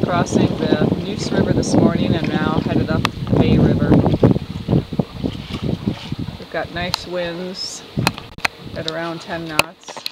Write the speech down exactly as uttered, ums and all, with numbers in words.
crossing the Neuse River this morning and now headed up the Bay River. We've got nice winds at around ten knots.